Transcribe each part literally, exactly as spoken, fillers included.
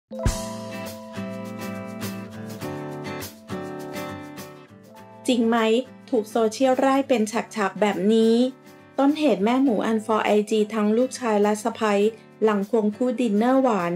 จริงไหมถูกโซเชียลร่ายเป็นฉากๆแบบนี้ต้นเหตุแม่หมูอันฟอร์ไอจีทั้งลูกชายและสะใภ้หลังควงคู่ดินเนอร์หวาน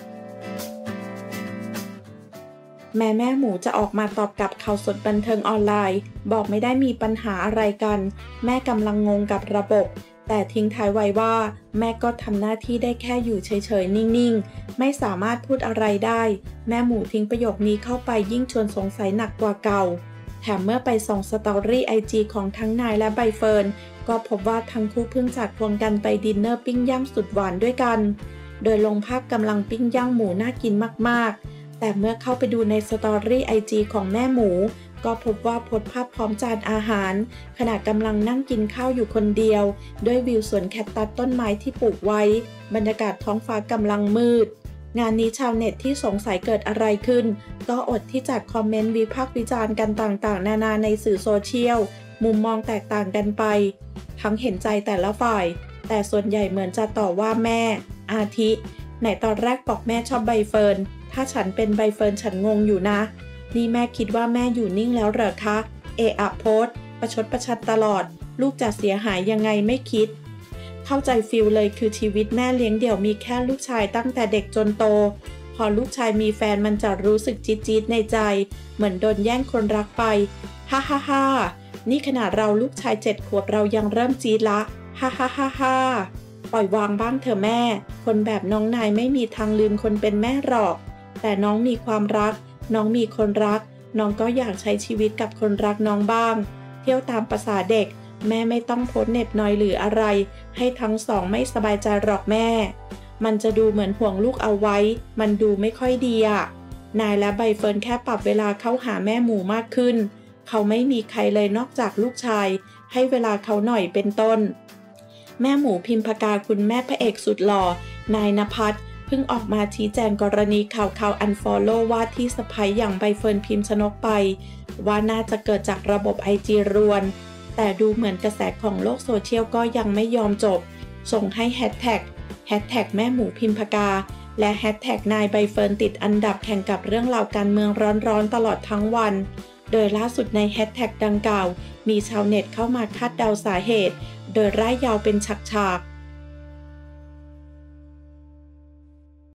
แม่แม่หมูจะออกมาตอบกับข่าวสดบันเทิงออนไลน์บอกไม่ได้มีปัญหาอะไรกันแม่กำลังงงกับระบบแต่ทิ้งท้ายไว้ว่าแม่ก็ทำหน้าที่ได้แค่อยู่เฉยๆนิ่งๆไม่สามารถพูดอะไรได้แม่หมูทิ้งประโยคนี้เข้าไปยิ่งชวนสงสัยหนักกว่าเก่าแถมเมื่อไปส่องสตอรี่ไอจีของทั้งนายและใบเฟิร์นก็พบว่าทั้งคู่เพิ่งจัดควงกันไปดินเนอร์ปิ้งย่างสุดหวานด้วยกันโดยลงภาพกำลังปิ้งย่างหมูน่ากินมากๆแต่เมื่อเข้าไปดูในสตอรี่ไอจีของแม่หมูก็พบว่าโพสต์ภาพพร้อมจานอาหารขณะกำลังนั่งกินข้าวอยู่คนเดียวด้วยวิวสวนแคคตัสต้นไม้ที่ปลูกไว้บรรยากาศท้องฟ้ากำลังมืดงานนี้ชาวเน็ตที่สงสัยเกิดอะไรขึ้นก็อดที่จะคอมเมนต์วิพากษ์วิจารณ์กันต่างๆนานาในสื่อโซเชียลมุมมองแตกต่างกันไปทั้งเห็นใจแต่ละฝ่ายแต่ส่วนใหญ่เหมือนจะต่อว่าแม่อาทิไหนตอนแรกบอกแม่ชอบใบเฟิร์นถ้าฉันเป็นใบเฟิร์นฉันงงอยู่นะนี่แม่คิดว่าแม่อยู่นิ่งแล้วเหรอคะเอะอะโพสต์ประชดประชันตลอดลูกจะเสียหายยังไงไม่คิดเข้าใจฟิลเลยคือชีวิตแม่เลี้ยงเดี่ยวมีแค่ลูกชายตั้งแต่เด็กจนโตพอลูกชายมีแฟนมันจะรู้สึกจี๊ดๆในใจเหมือนโดนแย่งคนรักไปฮ่าฮ่าฮ่านี่ขนาดเราลูกชายเจ็ดขวบเรายังเริ่มจี๊ดละฮ่าฮ่าฮ่าฮ่าปล่อยวางบ้างเถอะแม่คนแบบน้องนายไม่มีทางลืมคนเป็นแม่หรอกแต่น้องมีความรักน้องมีคนรักน้องก็อยากใช้ชีวิตกับคนรักน้องบ้างเที่ยวตามประสาเด็กแม่ไม่ต้องโพสต์เหน็บหน่อยหรืออะไรให้ทั้งสองไม่สบายใจหรอกแม่มันจะดูเหมือนห่วงลูกเอาไว้มันดูไม่ค่อยดีอ่ะนายและใบเฟิร์นแค่ปรับเวลาเข้าหาแม่หมูมากขึ้นเขาไม่มีใครเลยนอกจากลูกชายให้เวลาเขาหน่อยเป็นต้นแม่หมูพิมพากาคุณแม่พระเอกสุดหล่อนายณภัทรเพิ่งออกมาชี้แจงกรณีข่าวข่าวอันฟอลโล่ว่าที่สะใภ้อย่างใบเฟิร์นพิมชนกไปว่าน่าจะเกิดจากระบบไอจีรวนแต่ดูเหมือนกระแสของโลกโซเชียลก็ยังไม่ยอมจบส่งให้แฮชแท็กแฮชแท็กแม่หมูพิมพากาและแฮชแท็กนายใบเฟิร์นติดอันดับแข่งกับเรื่องราวการเมืองร้อนๆตลอดทั้งวันโดยล่าสุดในแฮชแท็กดังกล่าวมีชาวเน็ตเข้ามาคาดเดาสาเหตุโดยร่ายยาวเป็นฉาก